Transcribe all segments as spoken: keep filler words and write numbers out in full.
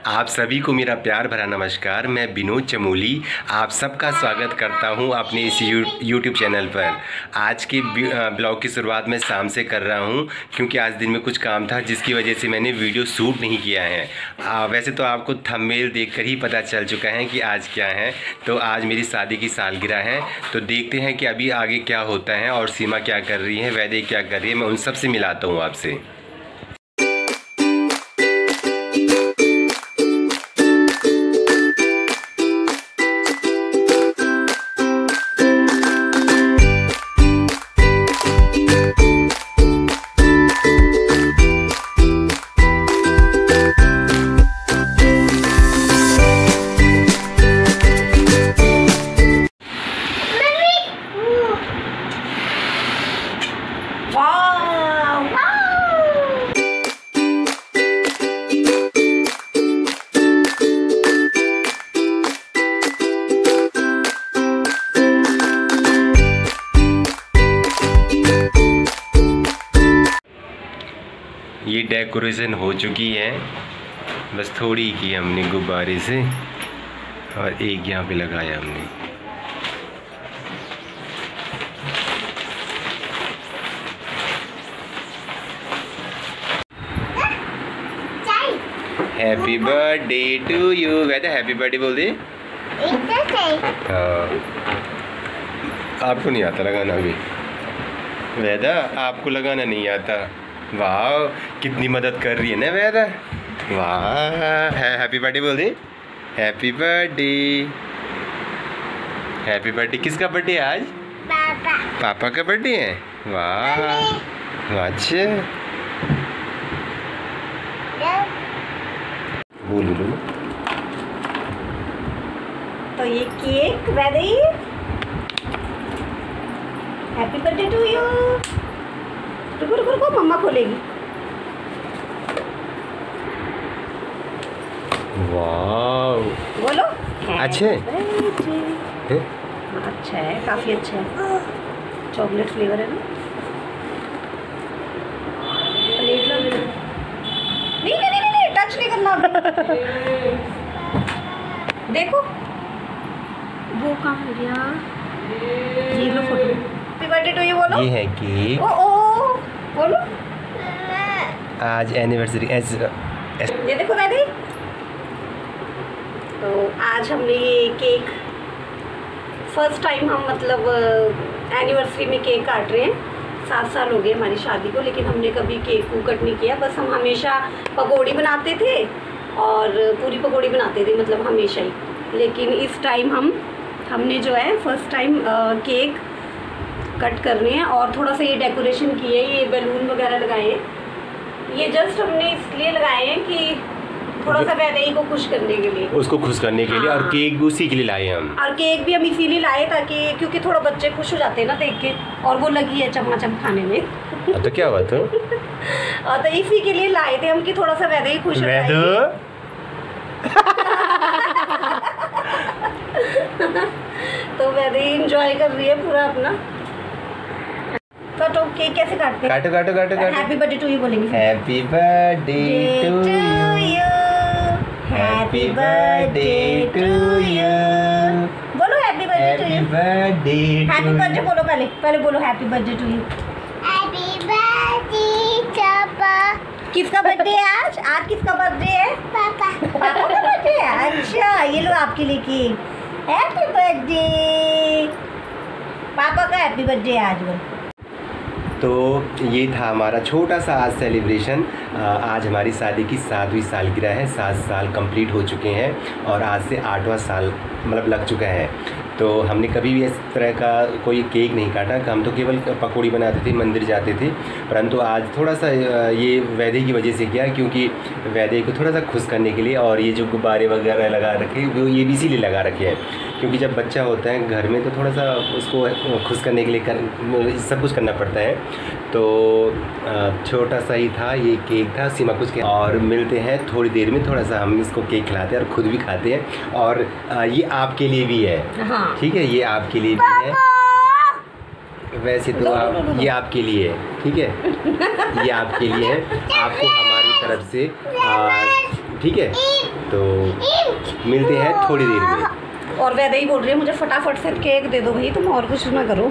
आप सभी को मेरा प्यार भरा नमस्कार। मैं विनोद चमोली आप सबका स्वागत करता हूं अपने इस यूट्यूब चैनल पर। आज के ब्लॉग की शुरुआत मैं शाम से कर रहा हूं क्योंकि आज दिन में कुछ काम था जिसकी वजह से मैंने वीडियो शूट नहीं किया है। आ, वैसे तो आपको थंबनेल देखकर ही पता चल चुका है कि आज क्या है। तो आज मेरी शादी की सालगिरह है, तो देखते हैं कि अभी आगे क्या होता है और सीमा क्या कर रही है, वैदे क्या कर रही है। मैं उन सब से मिलाता हूँ आपसे। ये डेकोरेशन हो चुकी है, बस थोड़ी की हमने गुब्बारे से और एक यहाँ पे लगाया हमने। Happy birthday to you. वैसे हैप्पी बर्थडे बोल दे। आपको नहीं आता लगाना अभी? वैदा आपको लगाना नहीं आता? वाह, कितनी मदद कर रही है ना वैदा। वाह, हैप्पी बर्थडे बोल दे। Happy birthday. Happy birthday. किसका बर्थडे है आज? पापा। पापा का बर्थडे है। वाह, अच्छा बोलो लो। तो ये केक वैदे, हैप्पी बर्थडे टू यू। रुको रुको रुको, मम्मा खोलेगी। वाह, बोलो। अच्छे है? अच्छा है, काफी अच्छा है। चॉकलेट फ्लेवर है ना। प्लेट लो। नहीं नहीं नहीं नहीं, टच नहीं करना। देखो वो कहाँ हो गया। ये लो photo. Happy birthday to you बोलो। ये है केक। ओ ओ बोलो। आज एनिवर्सरी एस, एस ये देखो दादी। तो आज हमने ये केक फर्स्ट टाइम हम मतलब एनिवर्सरी में केक काट रहे हैं। सात साल हो गए हमारी शादी को, लेकिन हमने कभी केक को कट नहीं किया। बस हम हमेशा पकौड़ी बनाते थे और पूरी पकौड़ी बनाते थे, मतलब हमेशा ही। लेकिन इस टाइम हम हमने जो है फर्स्ट टाइम केक कट कर रहे हैं और थोड़ा सा ये डेकोरेशन किए, ये बैलून वगैरह लगाए हैं। ये जस्ट हमने इसलिए लगाए हैं कि थोड़ा सा वैदे को खुश करने के लिए, उसको खुश करने के लिए। हाँ। और केक भी उसी के लिए लाए हम। और केक भी हम इसीलिए लाए ताकि, क्योंकि थोड़ा बच्चे खुश हो जाते हैं ना देख के, और वो लगी है चमाचम खाने में। तो क्या हुआ तो? और तो इसी के लिए लाए थे हम कि थोड़ा सा वैदे ही खुश हो जाए। तो वैदे एंजॉय कर रही है पूरा अपना। तो केक कैसे काटते हैं? काटो काटो काटो काटो। हैप्पी बर्थडे टू यू बोलेंगे। Happy birthday to you. Happy birthday to you. बोलो happy birthday to you. Happy birthday. Happy birthday बोलो, पहले पहले बोलो happy birthday to you. Happy birthday पापा। किसका बर्थडे है आज? आज किसका बर्थडे है? पापा। पापा का बर्थडे है। अच्छा, ये लो आपके लिए केक। Happy birthday. पापा का हैप्पी बर्थडे आज। वो तो ये था हमारा छोटा सा आज सेलिब्रेशन। आज हमारी शादी की सातवीं सालगिरह है। सात साल कंप्लीट हो चुके हैं और आज से आठवां साल मतलब लग चुका है। तो हमने कभी भी इस तरह का कोई केक नहीं काटा। हम तो केवल पकौड़ी बनाते थे, मंदिर जाते थे। परंतु आज थोड़ा सा ये वैदे की वजह से किया, क्योंकि वैदे को थोड़ा सा खुश करने के लिए। और ये जो गुब्बारे वगैरह लगा रखे वो ये भी इसीलिए लगा रखे हैं क्योंकि जब बच्चा होता है घर में तो थोड़ा सा उसको खुश करने के लिए कर, सब कुछ करना पड़ता है। तो छोटा सा ही था ये केक था, सीमा कुछ के। और मिलते हैं थोड़ी देर में, थोड़ा सा हम इसको केक खिलाते हैं और खुद भी खाते हैं। और ये आपके लिए भी है। हाँ। ठीक है, ये आपके लिए भी है। वैसे तो आप ये आपके लिए है, ठीक है, ये आपके लिए है, आपको हमारी तरफ से, ठीक है। तो मिलते हैं थोड़ी देर में। और वैदे ही बोल रही है मुझे फटाफट से केक दे दो भाई, तुम और कुछ ना करो।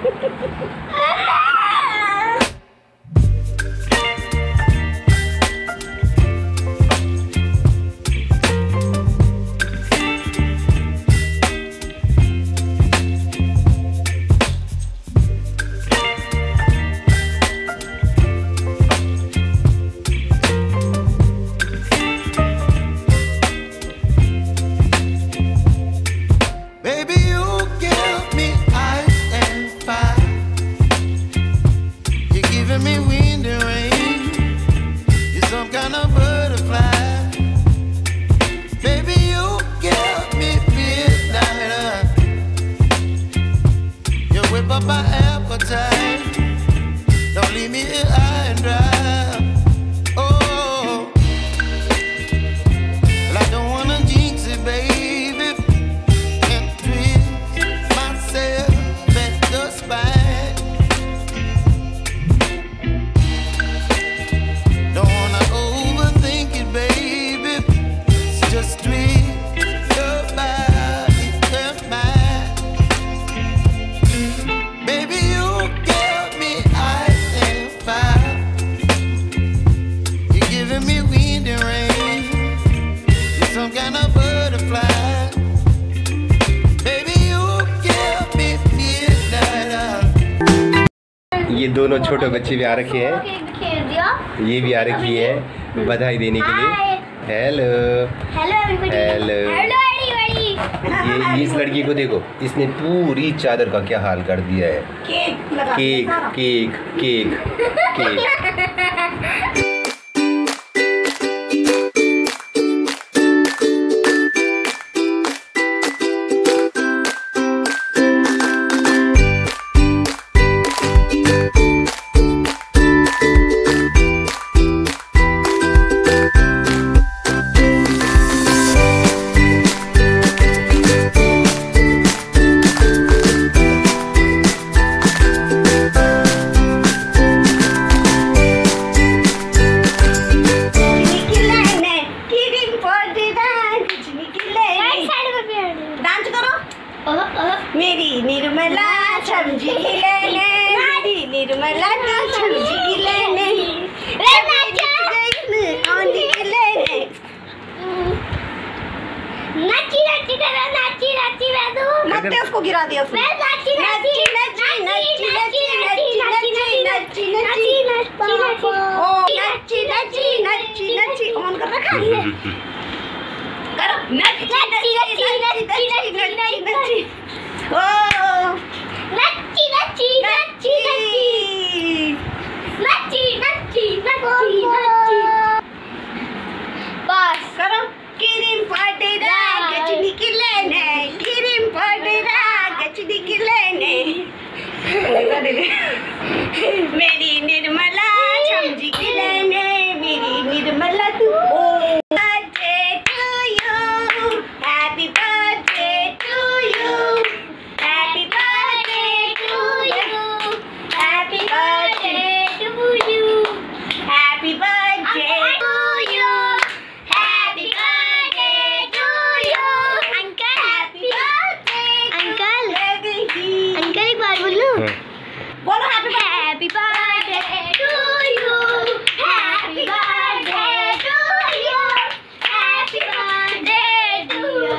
ये दोनों छोटे बच्चे भी आ रखे हैं, ये भी आ रखी है बधाई देने के लिए। Hello hello hello. ये इस लड़की को देखो, इसने पूरी चादर का क्या हाल कर दिया है। Cake cake cake cake cake. मेरी निर्मला समझी लेने, मेरी निर्मला समझी लेने, नाची नाची करो, नाची नाची वैदू मत उसको गिरा दिया उसने। नाची नाची नाची नाची नाची नाची नाची नाची नाची नाची ओ नाची नाची नाची नाची ऑन कर रखा है। करो नाची नाची नाची नाची नाची नाची नाची ओ नाची नाची नाची नाची नाची नाची नाची बस करो। किरीम पड़ेगा गचनी की लेने, किरीम पड़ेगा गचनी की लेने, मेरी निर्मला समझी की लेने, मेरी निर्मला तू। Birthday to you, happy birthday to you, happy birthday to you, happy birthday to you, happy birthday to you, happy birthday to you. Uncle happy birthday uncle baby. Uncle एक बार बोलो बोलो happy happy birthday to you, happy birthday to you, happy birthday to you,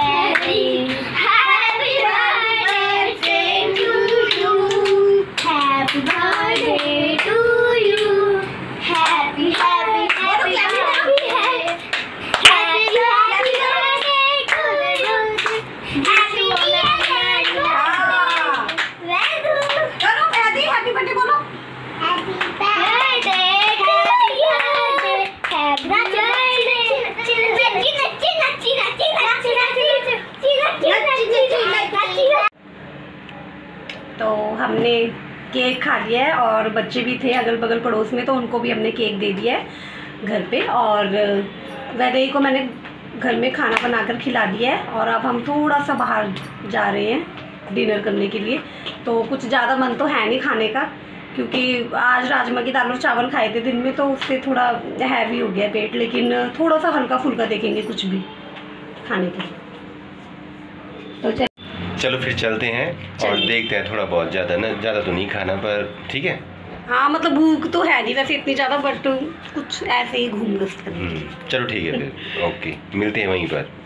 happy birthday to you, happy birthday to you, happy happy happy happy happy करो वैदी happy birthday बोलो। तो हमने cake खा लिया है और बच्चे भी थे अगल बगल पड़ोस में, तो उनको भी हमने केक दे दिया है घर पे। और वैदे को मैंने घर में खाना बनाकर खिला दिया है और अब हम थोड़ा सा बाहर जा रहे हैं डिनर करने के लिए। तो कुछ ज़्यादा मन तो है नहीं खाने का, क्योंकि आज राजमा की दाल और चावल खाए थे दिन में, तो उससे थोड़ा हैवी हो गया पेट, लेकिन थोड़ा सा हल्का फुल्का देखेंगे कुछ भी खाने के लिए। तो चल चलो फिर चलते हैं और देखते हैं, थोड़ा बहुत ज़्यादा ना, ज़्यादा तो नहीं खाना पर ठीक है। हाँ मतलब भूख तो है नहीं वैसे इतनी ज़्यादा, बट कुछ ऐसे ही घूम गस कर। चलो ठीक है फिर, ओके मिलते हैं वहीं पर।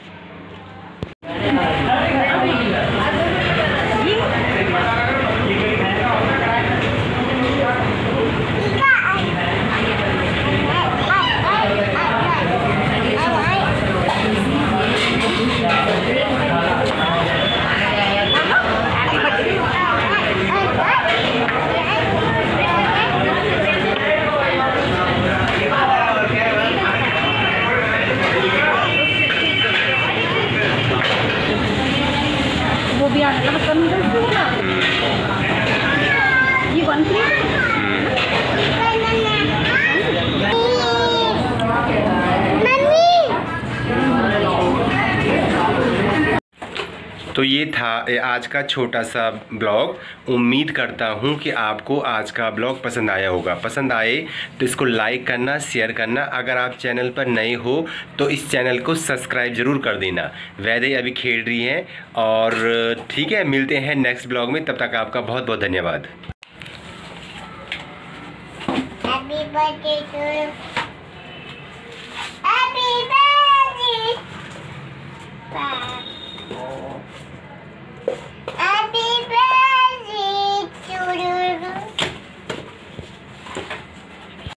वो भी आने लगा ये वन प्लेट। तो ये था आज का छोटा सा ब्लॉग। उम्मीद करता हूँ कि आपको आज का ब्लॉग पसंद आया होगा। पसंद आए तो इसको लाइक करना, शेयर करना। अगर आप चैनल पर नए हो तो इस चैनल को सब्सक्राइब ज़रूर कर देना। वैदे अभी खेल रही हैं और ठीक है, मिलते हैं नेक्स्ट ब्लॉग में। तब तक आपका बहुत बहुत धन्यवाद। Happy birthday to you. Happy birthday